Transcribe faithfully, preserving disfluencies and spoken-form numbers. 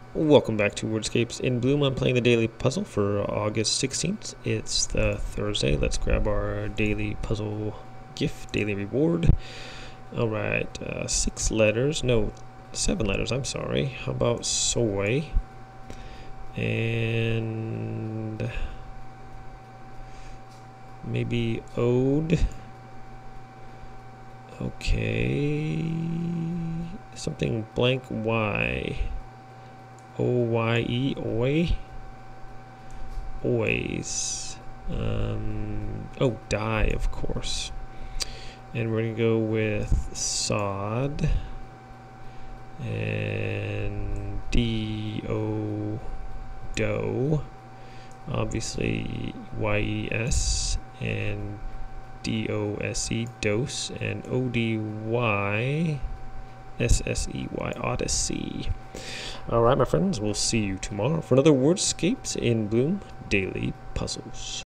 Welcome back to WORDSCAPES. In Bloom, I'm playing the daily puzzle for August sixteenth. It's the Thursday. Let's grab our daily puzzle gift, daily reward. Alright, uh, six letters. No, seven letters, I'm sorry. How about soy? And maybe ode. Okay. Something blank Y. O Y E, oi, always. Um, oh, die, of course. And we're gonna go with sod and D O, dough. Obviously Y E S and D O S E, dose, and O D Y S S E Y, Odyssey. Alright, my friends, we'll see you tomorrow for another WORDSCAPES in Bloom Daily Puzzles.